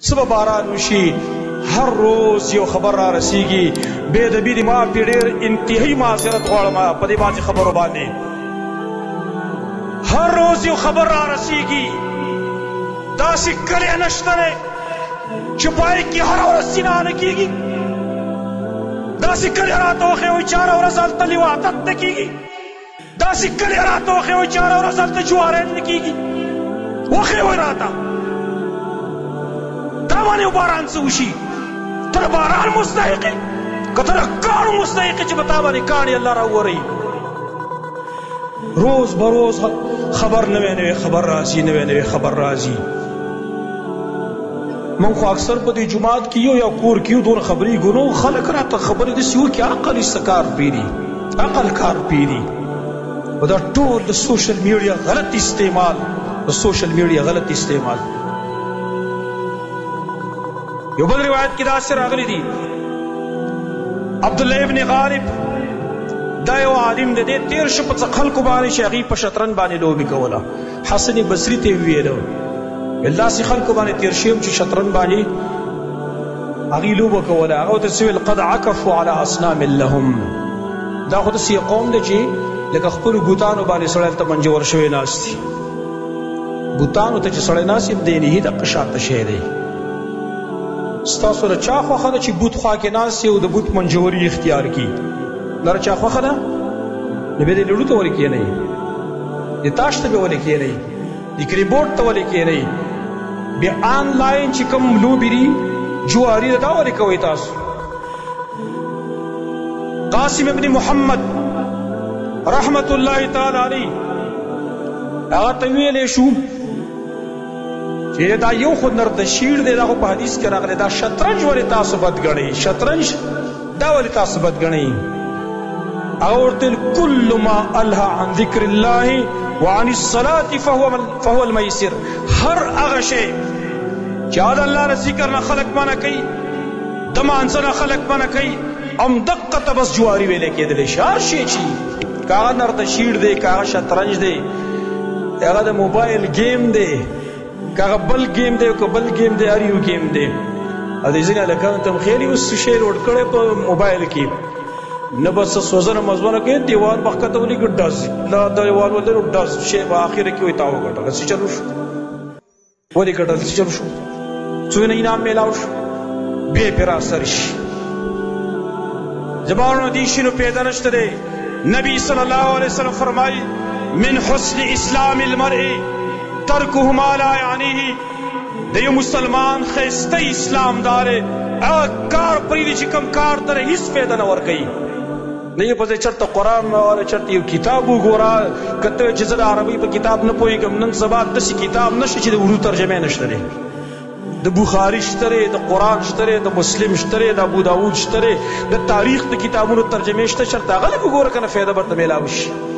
صبح باران وشي هر روز یو خبر را رسیږي بے ادبي دي ما پې ډېر انتهایی معذرت غواړم په دې باندې خبرو باندې هر روز یو خبر را رسیږي داسې کلی نشته دی چې پای کې هره ورځ سینه نه کېږي داسې کلی راته وښیوئ چې هره ورځ هلته لواطت نه کېږي داسې کلی راته وښیوئ چې هره ورځ هلته جوارین نه کېږي وښیوئ راته تا باندې باران څه وشي ته د باران مستحق یې که ته د کاڼو مستحق یې چې په تا باندې کاڼي الله راووروي روز به روز خبر نوی نوی خبر راځي نوی نوی خبر راځي من خو اکثر په دې جماعت کې یو یا کور کې یو دونه خبرې ګنو خلک راته خبرې داسې وکړي عقل یې کار پیري عقل کار پیري او دا ټول د سوشل میډیا غلط استعمال د سوشل میډیا غلط استعمال یو بل روایت کې داسې راغلی دي عبدالله ابن غالب دا یو عالم دی دی تیر شو په څه خلکو باندې چې هغوی په شطرنج باندې لوبې کوله حسن بصري ته یې ویله داسې خلکو باندې تیر شوی یم چې شطرنج باندې هغوی لوبه کوله هغه ورته څه ویل قد عکفوا علی اصنام لهم دا خو داسې قوم دی چې لکه خپلو بوتانو باندې سړی هلته منجور شوی ناست دي بوتانو ته چې سړی ناست وي د الهي دقه شانته شی دی ستاسو له چا خوښه ده چې بوت خوا کې ناست یې او د بوت منجوري اختیار کړي دا له چا خوښه ده نو بیا دې لوډو ته ولې کښېنئ د تاش ته بیا ولې کښېنئ د کریبورډ ته ولې کښېنئ بیا آنلاین چې کوم لوبې دي جواري ده دا ولې کوئ تاسو قاسم ابن محمد رحمت الله تعالی علیه هغه ته ویلی شو چې دا یو خو نردشیر دی دا خو په حدیث کې راغلی دا شطرنج ولې تاسو بد ګڼئ شطرنج دا ولې تاسو بد ګڼئ هغه ورته کل ما الها عن ذکر الله وعن الصلاة فهو المیسر هر هغه شی چې د الله نه ذکر نه خلک منع کوي د مانځه نه خلک منع کوي همدقه ته بس جواري ویلی کېدلی شي هر شی چې که هغه نردشیر دی که هغه شطرنج دی هغه د موبایل گیم دی که هغه بل گیم دی که بل گیم دی هر یو گیم دی او د ځینې هلکانو ته هم خیالي اوس شی لوډ کړی په موبایل کې نه به څه سوزنه مزونه کوي دیوال به ښکته ولیږي ډز دا دیوال ولرو ډز شی به آخره کې وایي تا وګټله څه چلو شو ولې ګټل څه چلو شو څونه انعام میلاو شو بیا یې پرې راثر شي زمانو دې شي نو پیدا نشته دی نبی صلی الله علیه وسلم فرمایي من حسن اسلام المرء ترکه ما لا یعنیه د یو مسلمان ښایسته اسلام دار هغه کار پرېږدي چې کوم کار ته هیڅ فایده نه ورکوي نه یې پسې چېرته قرآن راواله چېرته یو کتاب وګوره که ته چې زه د عربۍ په کتاب نه پوهېږم نن سبا داسې کتاب نشته چې د اردو ترجمه نشته دی د بخاري شته دی د قرآن شته دی د مسلم شته دی د ابوداود شته دی د تاریخ د کتابونو ترجمې شته چېرته هغه لږ وګوره که نه فایده به ورته میلاو شي